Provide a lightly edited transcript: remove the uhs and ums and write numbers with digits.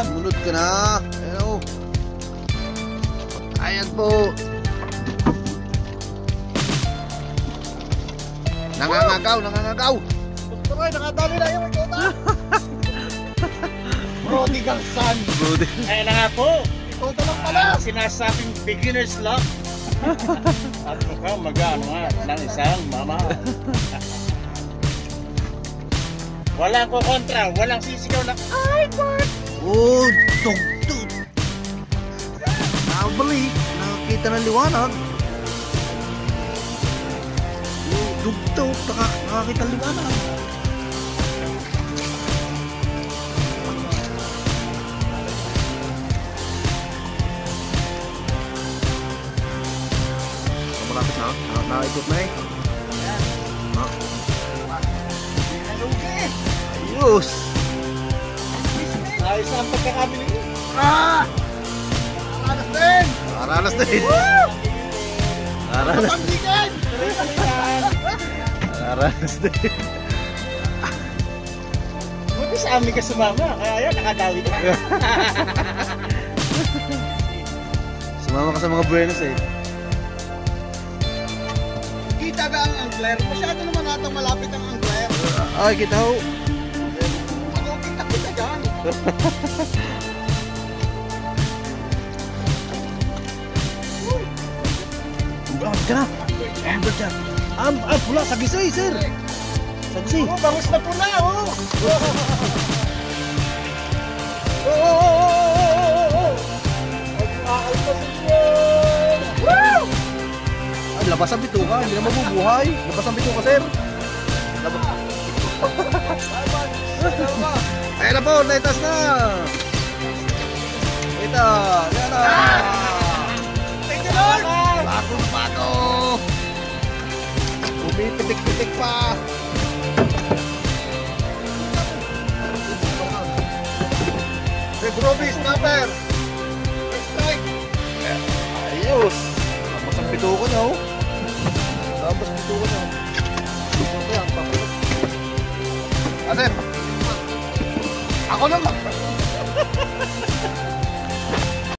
Sumunod ka na. Ayan o. Ayan po. Nangangagaw, nangangagaw. Tuloy, nakadali na yung ikota. Prodigal son. Ayan na nga po. Ikota lang pala. Sinasabing beginner's luck. At mukhang mag-ano nga ng isang mama. Walang kukontra, walang sisigaw na ay, Bart! Oh, tugtog. Nakabalik. Nakakita ng liwanag. Oh, tugtog. Nakakita ng liwanag. Malapit na. Nakaikot na eh. Ha? Ayos! ayos na ang pagkakabili. Ah! Aranas din! Aranas din! Aranas din! Pagbigan! Aranas din! Buti sa amin ka sumama, kaya yan, nakadawi ka. Sumama ka sa mga buenos eh. Kita ba ang angler? Masyado naman natang malapit ang angler. Ay, kita ho! Magkukita kita dyan. Ambag ka na! Ambag ka! Pula! Sagisay, sir! Sagisay! Oh, bangus na pula, oh! Ay, labas ang bituka! Hindi na mabubuhay! Labas ang bituka, sir! Labas! Ayan na po! Naitas na! Ito! Ayan na! Thank you, Lord! Bagong bato! Umipitik-pitik pa! Red Ruby snapper! First strike! Ayos! Labas ang bituka niya, oh! Labas ang bituka niya. Ano ba yan? Sir! Ako naman!